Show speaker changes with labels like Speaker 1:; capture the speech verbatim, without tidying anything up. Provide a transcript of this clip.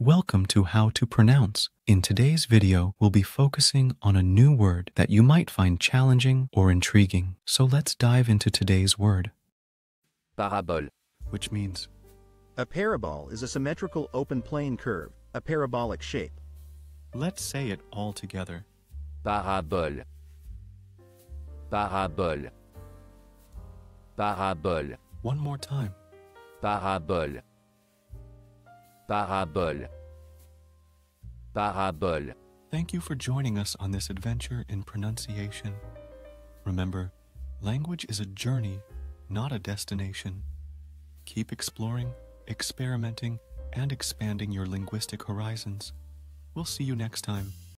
Speaker 1: Welcome to How to Pronounce. In today's video, we'll be focusing on a new word that you might find challenging or intriguing. So let's dive into today's word.
Speaker 2: Parabole.
Speaker 1: Which means?
Speaker 3: A parabole is a symmetrical open plane curve, a parabolic shape.
Speaker 1: Let's say it all together.
Speaker 2: Parabole. Parabole. Parabole.
Speaker 1: One more time.
Speaker 2: Parabole. Parabole. Parabole.
Speaker 1: Thank you for joining us on this adventure in pronunciation. Remember, language is a journey, not a destination. Keep exploring, experimenting, and expanding your linguistic horizons. We'll see you next time.